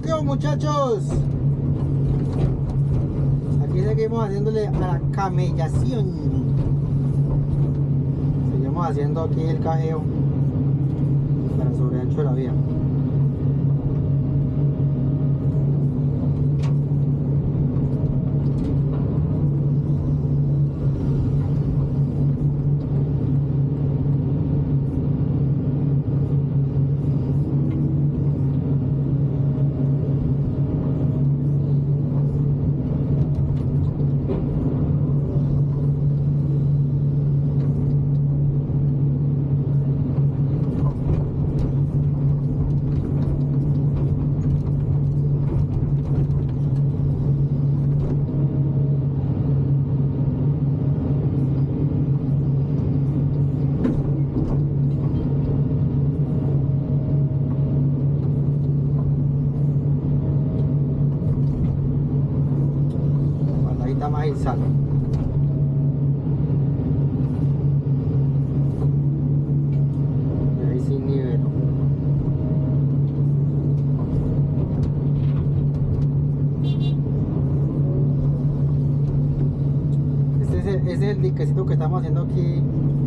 ¿Qué hubo, muchachos? Aquí seguimos haciéndole a la camellación. Seguimos haciendo aquí el cajeo para el sobreancho de la vía. Más el sal. Y ahí sin nivel. Este es el diquecito que estamos haciendo aquí